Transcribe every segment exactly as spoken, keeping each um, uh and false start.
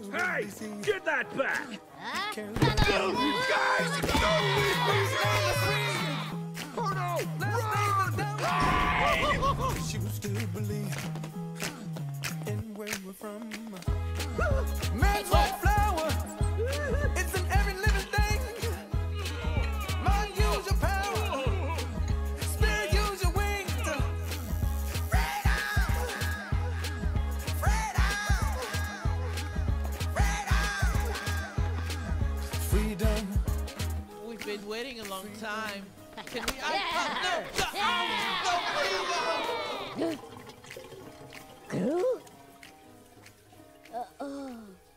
Hey, get that back! Huh? Go, you guys! Go! Oh no! Run! She will still believe in where we're from. Man's white flower, it's in every living thing. Mind, use your power. Spirit, use your wings. Freedom! Freedom! Freedom! We've been waiting a long time. Can we? I, Yeah. no, no, no, please, no. Gru? Uh, oh.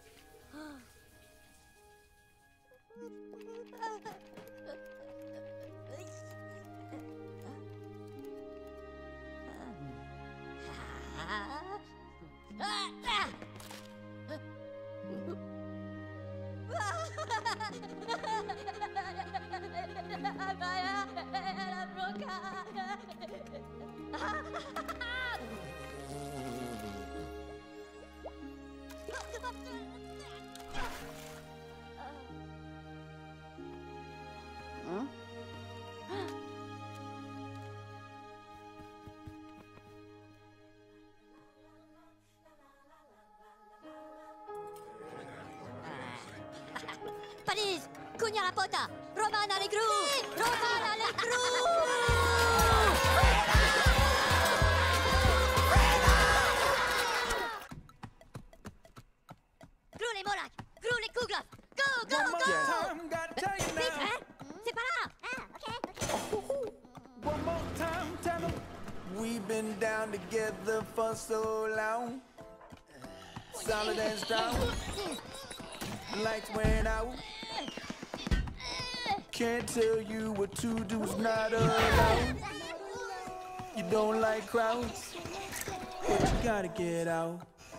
Huh? Paris, Cugna la pota, Romana le gru, Romana le gru. Gru les Morak, Gru les Kuglof, go, go, One more go. time, gotta tell you Vite, now. hein? C'est pas là. Ah, ok, ok. One more time, tell them we've been down together for so long. Solid and strong. Lights went out. Can't tell you what to do's not allowed. You don't like crowds, but you gotta get out.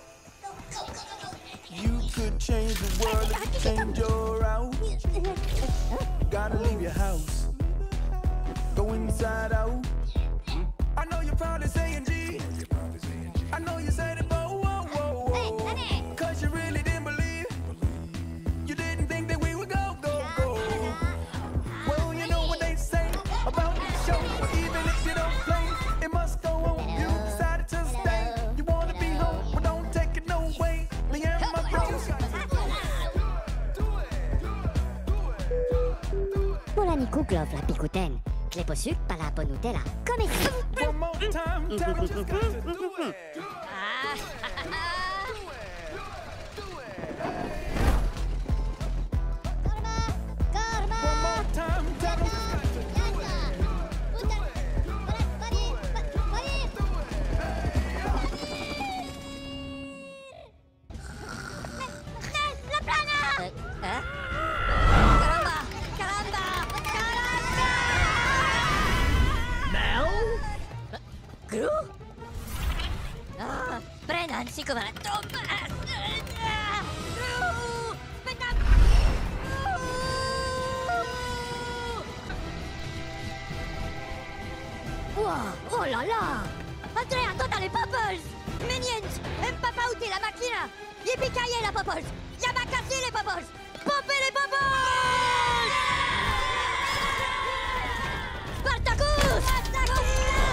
You could change the world if you change your route. Gotta leave your house. Go inside out. I know you're probably saying G. I know you said it, but whoa, whoa, whoa. Cause you really didn't believe. You didn't think that we would go, go, go. Well, you know what they say about the show. Even if you don't play, it must go on. You decided to stay. You wanna be home, but don't take it no way. Me and my bros. Mon ami Kuglof, la picoutaine. Clé au sucre, pas la bonne Nutella. Comme ici. One more time, tell them just got to do it. Ah, Karma, One more time, tell them just got to do it. La plana! Hein? Caramba! Caramba! Caramba! Mel? Gru? Ah, prenansi come la tromba! Gru! Aspetta! Wow! Oh là là! Andrea, tota les Popples! Minions! Empapa uti la macchina! Yippee-ki-yay la Popples! Yamakasi les Popples! Poppez les Popples! Spartacus! Spartacus!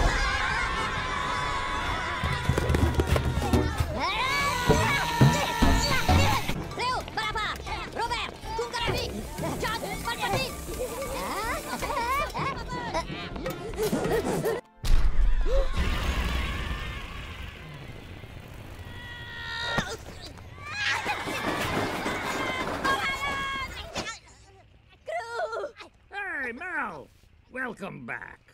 Léo, Barapa, Robert, Kungaravi, John, Malpati! Hey, Mel! Welcome back.